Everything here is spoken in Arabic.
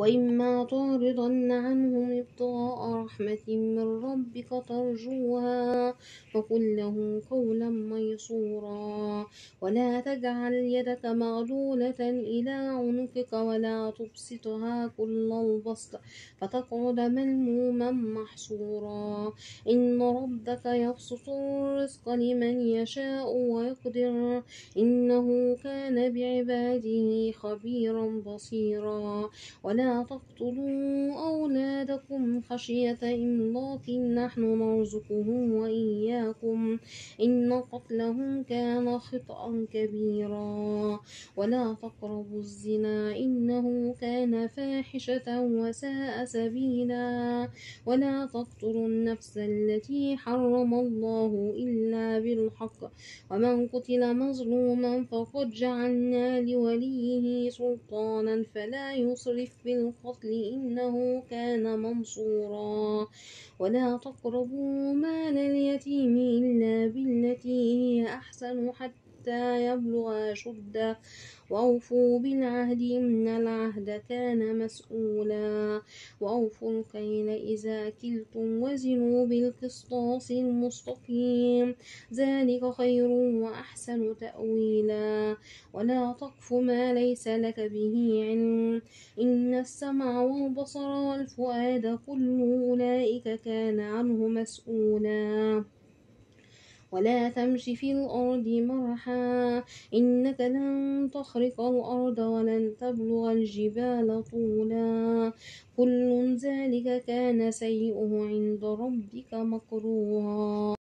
وإما تعرضن عنهم ابتغاء رحمة من ربك ترجوها فقل لهم قولا ميسورا ولا تجعل يدك مغلولة إلى عنقك ولا تبسطها كل البسط فتقعد ملموما محسورا إن ربك يبسط الرزق لمن يشاء ويقدر إنه كان بعباده خبيرا بصيرا ولا تقتلوا أولادكم خشية إملاق نحن نرزقهم وإياكم إن قتلهم كان خطأ كبيرا ولا تقربوا الزنا إنه كان فاحشة وساء سبيلا ولا تقتلوا النفس التي حرم الله إلا بالحق ومن قتل مظلوما فقد جعلنا لوليه سلطانا فلا يسرف في القتل إنه كان منصورا ولا تقربوا مال اليتيم إلا بالتي هي أحسن حتى يبلغ أشده وأوفوا بالعهد إن العهد كان مسؤولا وأوفوا الكيل إذا كلتم وزنوا بالقسطاس المستقيم ذلك خير وأحسن تأويلا ولا تقف ما ليس لك به علم إن السمع والبصر والفؤاد كل أولئك كان عنه مسؤولا ولا تمش في الأرض مرحا إنك لن تخرق الأرض ولن تبلغ الجبال طولا كل ذلك كان سيئه عند ربك مكروها